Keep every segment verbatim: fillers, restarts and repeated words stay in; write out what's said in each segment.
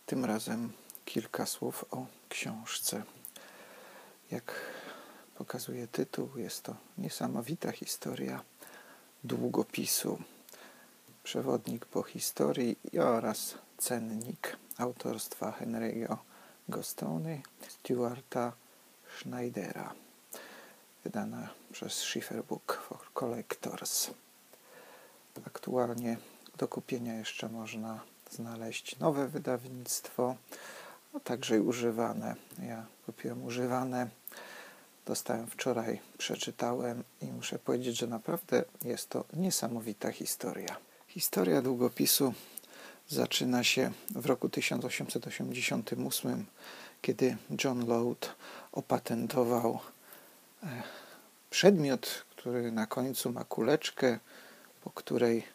Tym razem kilka słów o książce. Jak pokazuje tytuł, jest to niesamowita historia długopisu. Przewodnik po historii oraz cennik autorstwa Henry'ego Gostony, Stuarta Schneidera, wydana przez Schiffer Book for Collectors. Aktualnie do kupienia jeszcze można znaleźć nowe wydawnictwo, a także i używane. Ja kupiłem używane, dostałem wczoraj, przeczytałem i muszę powiedzieć, że naprawdę jest to niesamowita historia. Historia długopisu zaczyna się w roku tysiąc osiemset osiemdziesiątym ósmym, kiedy John Loud opatentował przedmiot, który na końcu ma kuleczkę, po której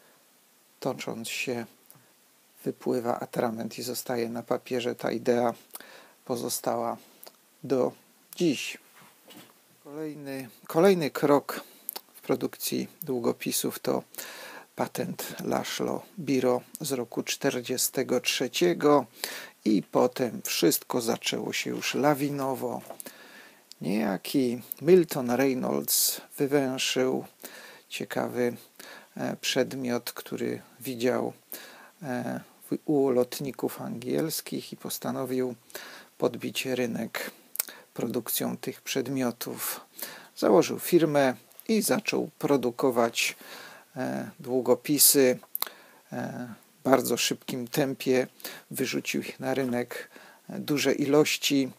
tocząc się wypływa atrament i zostaje na papierze. Ta idea pozostała do dziś. Kolejny, kolejny krok w produkcji długopisów to patent Laszlo Biro z roku czterdziestego trzeciego i potem wszystko zaczęło się już lawinowo. Niejaki Milton Reynolds wywęszył ciekawy przedmiot, który widział u lotników angielskich i postanowił podbić rynek produkcją tych przedmiotów. Założył firmę i zaczął produkować długopisy w bardzo szybkim tempie. Wyrzucił ich na rynek duże ilości.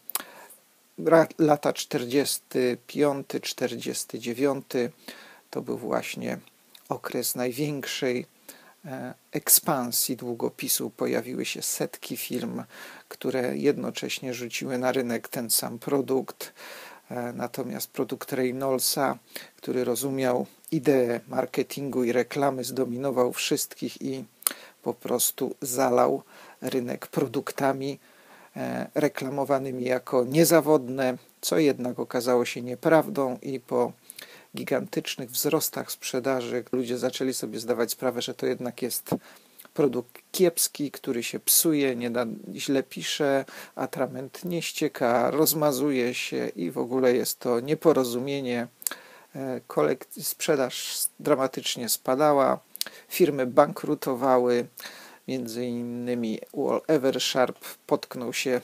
Lata czterdziesty piąty czterdziesty dziewiąty to był właśnie okres największej ekspansji długopisu. Pojawiły się setki firm, które jednocześnie rzuciły na rynek ten sam produkt. Natomiast produkt Reynoldsa, który rozumiał ideę marketingu i reklamy, zdominował wszystkich i po prostu zalał rynek produktami reklamowanymi jako niezawodne, co jednak okazało się nieprawdą i po gigantycznych wzrostach sprzedaży ludzie zaczęli sobie zdawać sprawę, że to jednak jest produkt kiepski, który się psuje, nie da, źle pisze, atrament nie ścieka, rozmazuje się i w ogóle jest to nieporozumienie. Kolek- sprzedaż dramatycznie spadała, firmy bankrutowały, między innymi Wall Eversharp potknął się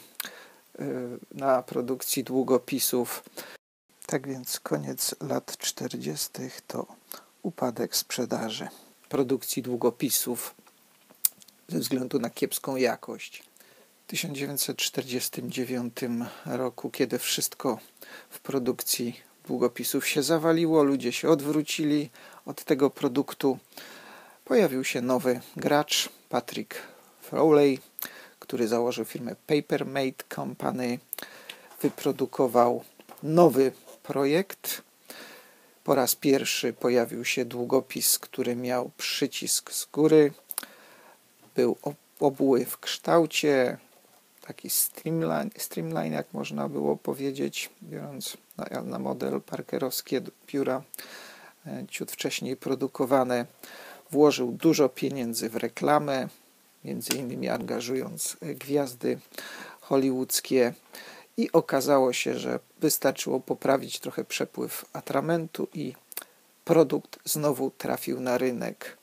na produkcji długopisów. Tak więc koniec lat czterdziestych to upadek sprzedaży produkcji długopisów ze względu na kiepską jakość. W tysiąc dziewięćset czterdziestym dziewiątym roku, kiedy wszystko w produkcji długopisów się zawaliło, ludzie się odwrócili od tego produktu, pojawił się nowy gracz, Patrick Frawley, który założył firmę Papermate Company, wyprodukował nowy projekt. Po raz pierwszy pojawił się długopis, który miał przycisk z góry. Był obły w kształcie, taki streamline, streamline, jak można było powiedzieć, biorąc na, na model parkerowskie pióra ciut wcześniej produkowane. Włożył dużo pieniędzy w reklamę, między innymi angażując gwiazdy hollywoodzkie. I okazało się, że wystarczyło poprawić trochę przepływ atramentu i produkt znowu trafił na rynek.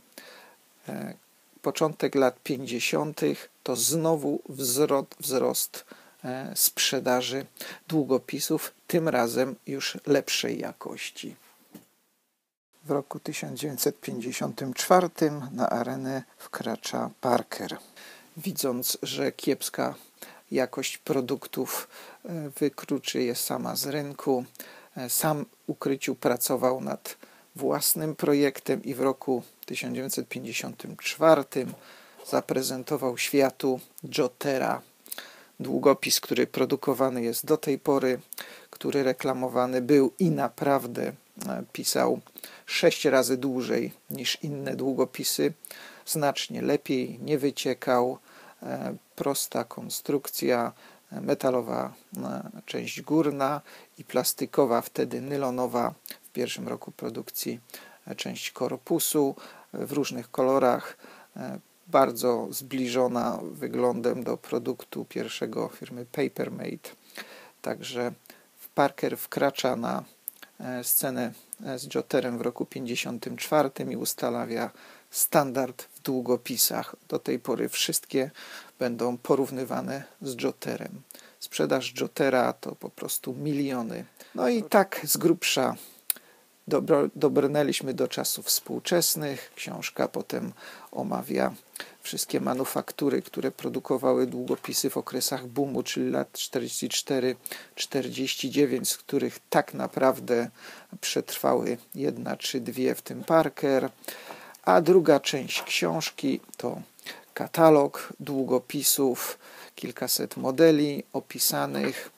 Początek lat pięćdziesiątych to znowu wzrost, wzrost sprzedaży długopisów, tym razem już lepszej jakości. W roku tysiąc dziewięćset pięćdziesiątym czwartym na arenę wkracza Parker. Widząc, że kiepska jakość produktów wykluczy je sama z rynku, sam w ukryciu pracował nad własnym projektem i w roku tysiąc dziewięćset pięćdziesiątym czwartym zaprezentował światu Jotera, długopis, który produkowany jest do tej pory, który reklamowany był i naprawdę pisał sześć razy dłużej niż inne długopisy, znacznie lepiej, nie wyciekał, prosta konstrukcja, metalowa część górna i plastikowa, wtedy nylonowa w pierwszym roku produkcji część korpusu w różnych kolorach. bardzo zbliżona wyglądem do produktu pierwszego firmy Papermate. Także Parker wkracza na scenę z Jotterem w roku pięćdziesiątym czwartym i ustanawia standard w długopisach. Do tej pory wszystkie będą porównywane z Jotterem. Sprzedaż Jottera to po prostu miliony. No i tak z grubsza dobro, dobrnęliśmy do czasów współczesnych. Książka potem omawia wszystkie manufaktury, które produkowały długopisy w okresach boomu, czyli lat czterdzieści cztery czterdzieści dziewięć, z których tak naprawdę przetrwały jedna czy dwie, w tym Parker. A druga część książki to katalog długopisów, kilkaset modeli opisanych,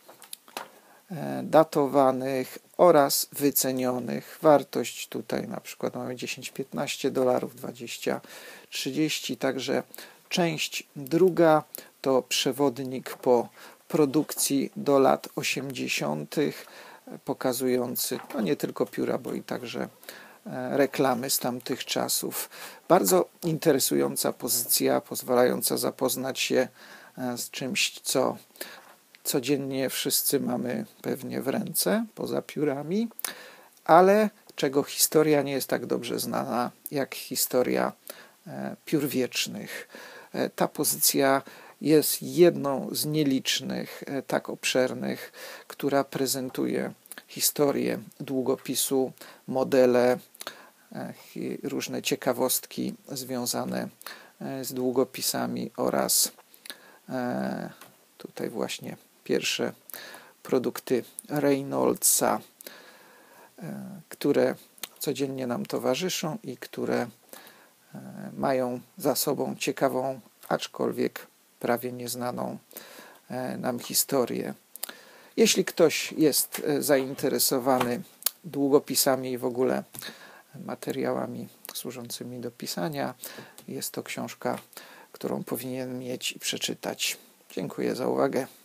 datowanych oraz wycenionych. Wartość tutaj na przykład mamy dziesięć piętnaście dolarów, dwadzieścia trzydzieści. Także część druga to przewodnik po produkcji do lat osiemdziesiątych, pokazujący no nie tylko pióra, bo i także reklamy z tamtych czasów. Bardzo interesująca pozycja, pozwalająca zapoznać się z czymś, co codziennie wszyscy mamy pewnie w ręce, poza piórami, ale czego historia nie jest tak dobrze znana, jak historia piór wiecznych. Ta pozycja jest jedną z nielicznych, tak obszernych, która prezentuje historię długopisu, modele, różne ciekawostki związane z długopisami oraz tutaj właśnie pierwsze produkty Reynoldsa, które codziennie nam towarzyszą i które mają za sobą ciekawą, aczkolwiek prawie nieznaną nam historię. Jeśli ktoś jest zainteresowany długopisami i w ogóle materiałami służącymi do pisania, jest to książka, którą powinien mieć i przeczytać. Dziękuję za uwagę.